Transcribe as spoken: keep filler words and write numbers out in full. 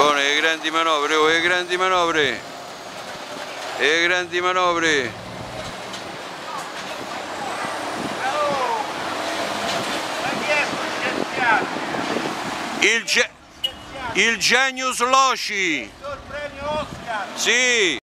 Buone le grandi manovre, oh, le grandi manovre. Le grandi manovre. Il, ge il Genius Loci. Sì.